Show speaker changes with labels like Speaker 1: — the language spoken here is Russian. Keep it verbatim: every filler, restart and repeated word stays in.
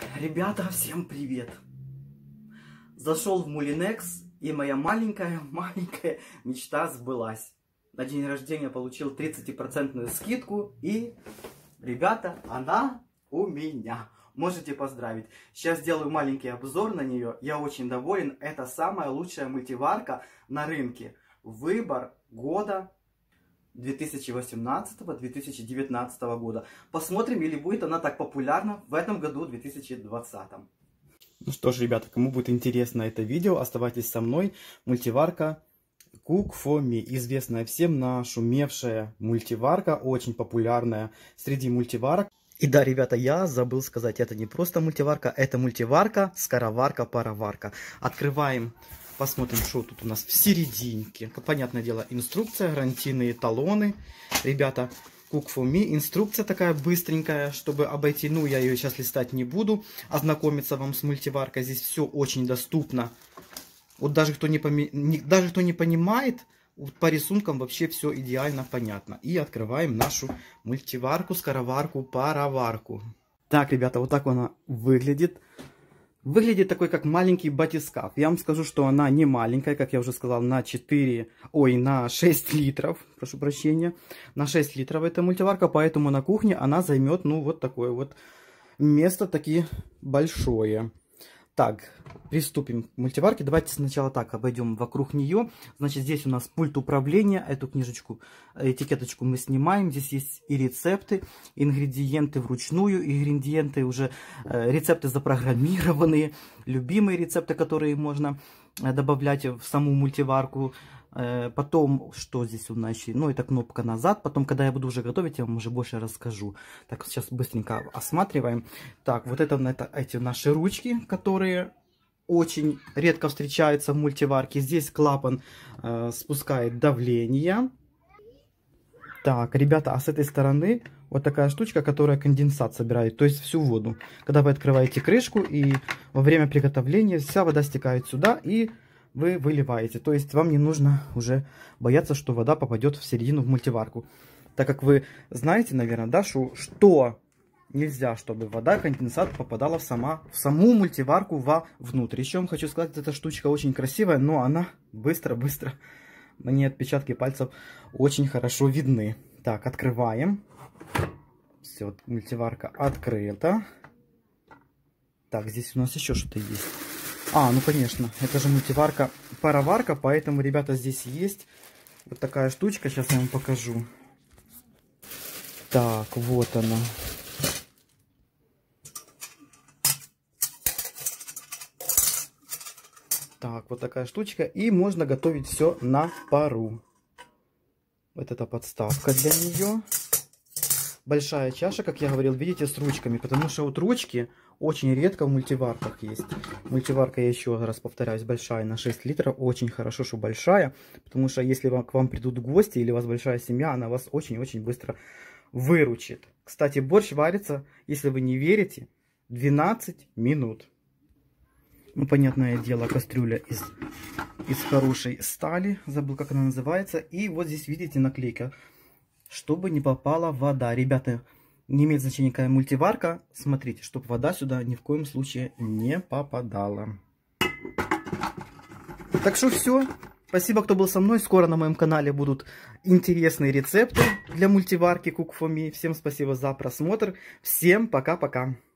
Speaker 1: Ребята, всем привет! Зашел в Мулинекс, и моя маленькая-маленькая мечта сбылась. На день рождения получил тридцатипроцентную скидку, и, ребята, она у меня. Можете поздравить. Сейчас сделаю маленький обзор на нее. Я очень доволен. Это самая лучшая мультиварка на рынке. Выбор года две тысячи восемнадцатого — две тысячи девятнадцатого года. Посмотрим, или будет она так популярна в этом году, две тысячи двадцатом. Ну что ж, ребята, кому будет интересно это видео, оставайтесь со мной. Мультиварка Cook for Me. Известная всем, нашумевшая мультиварка, очень популярная среди мультиварок. И да, ребята, я забыл сказать, это не просто мультиварка, это мультиварка, скороварка, пароварка. Открываем. Посмотрим, что тут у нас в серединке. Понятное дело, инструкция, гарантийные талоны. Ребята, Cook for Me. Инструкция такая быстренькая, чтобы обойти. Ну, я ее сейчас листать не буду. Ознакомиться вам с мультиваркой. Здесь все очень доступно. Вот даже кто не, поми... даже кто не понимает, по рисункам вообще все идеально понятно. И открываем нашу мультиварку, скороварку, пароварку. Так, ребята, вот так она выглядит. Выглядит такой, как маленький батискаф. Я вам скажу, что она не маленькая, как я уже сказал, на четыре, ой, на шесть литров, прошу прощения. На шесть литров эта мультиварка, поэтому на кухне она займет, ну, вот такое вот место, таки большое. Так, приступим к мультиварке. Давайте сначала так обойдем вокруг нее. Значит, здесь у нас пульт управления. Эту книжечку, этикеточку мы снимаем. Здесь есть и рецепты, ингредиенты вручную, ингредиенты уже, э, рецепты запрограммированные, любимые рецепты, которые можно добавлять в саму мультиварку. Э, потом, что здесь у нас еще? Ну, это кнопка назад. Потом, когда я буду уже готовить, я вам уже больше расскажу. Так, сейчас быстренько осматриваем. Так, вот это, это эти наши ручки, которые очень редко встречаются в мультиварке. Здесь клапан э, спускает давление. Так, ребята, а с этой стороны вот такая штучка, которая конденсат собирает, то есть всю воду. Когда вы открываете крышку, и во время приготовления вся вода стекает сюда, и вы выливаете. То есть вам не нужно уже бояться, что вода попадет в середину в мультиварку. Так как вы знаете, наверное, да, что, что нельзя, чтобы вода, конденсат попадала в, сама, в саму мультиварку вовнутрь. Еще вам хочу сказать, эта штучка очень красивая, но она быстро-быстро, на ней отпечатки пальцев очень хорошо видны. Так, открываем. Все, мультиварка открыта. Так, здесь у нас еще что-то есть. А, ну конечно, это же мультиварка, пароварка, поэтому, ребята, здесь есть вот такая штучка, сейчас я вам покажу. Так, вот она. Так, вот такая штучка, и можно готовить все на пару. Вот эта подставка для нее. Большая чаша, как я говорил, видите, с ручками, потому что вот ручки очень редко в мультиварках есть. Мультиварка, я еще раз повторяюсь, большая, на шесть литров. Очень хорошо, что большая, потому что если вам, к вам придут гости или у вас большая семья, она вас очень-очень быстро выручит. Кстати, борщ варится, если вы не верите, двенадцать минут. Ну, понятное дело, кастрюля из, из хорошей стали, забыл, как она называется. И вот здесь, видите, наклейка. Чтобы не попала вода. Ребята, не имеет значения, какая мультиварка. Смотрите, чтобы вода сюда ни в коем случае не попадала. Так что все. Спасибо, кто был со мной. Скоро на моем канале будут интересные рецепты для мультиварки Cook for Me. Всем спасибо за просмотр. Всем пока-пока.